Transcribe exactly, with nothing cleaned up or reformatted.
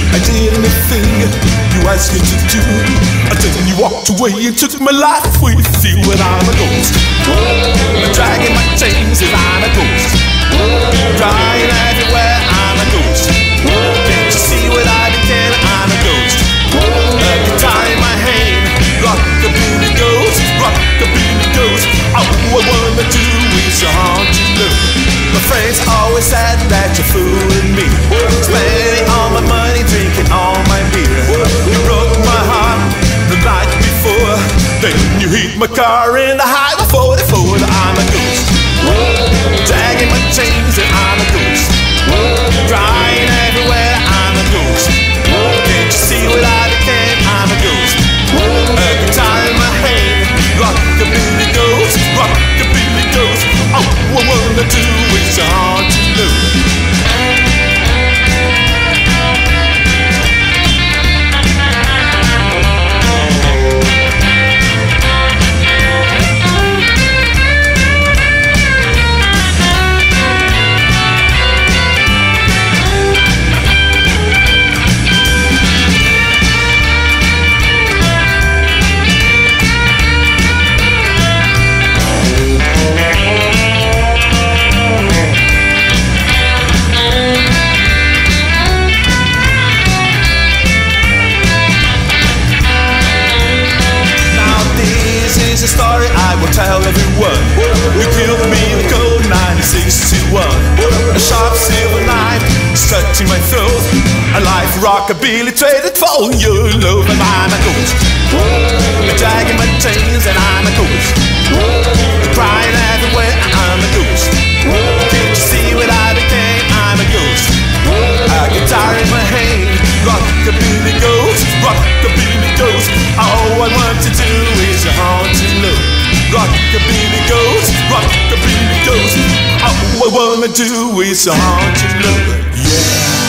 I did anything you asked me to do. Until you walked away and took my life with you. And I'm a ghost, dragging my chains, and I'm a ghost, crying everywhere. I'm a ghost. Can't you see what I became? I'm a ghost. A guitar in my hand, rockabilly ghost, rockabilly ghost. All I wanna do is haunt you, look. My friends always said that you're fooling me, spending all my money, drinking all my beer. You broke my heart the night before, then you hit my car in the highway forty-four. I'm a ghost, dragging my chains, and I'm a ghost, crying everywhere. I'm a ghost. Can't you see what I became? I'm a ghost. A guitar in my hand, rockabilly ghost, rockabilly ghost. All I wanna do is haunt you, look. This is a story I will tell everyone. You killed me in the cold nineteen sixty-one. A sharp silver knife stuck to my throat. A life rockabilly traded for your love. And I'm a ghost, dragging my chains, and I'm a ghost, crying everywhere. I'm a ghost. Can't you see what I became? I'm a ghost. A guitar in my hand, rockabilly ghost, rockabilly ghost. All I want to do is haunt you, look. Rockabilly ghost, rockabilly ghost. All I wanna do is haunt you, look. Yeah.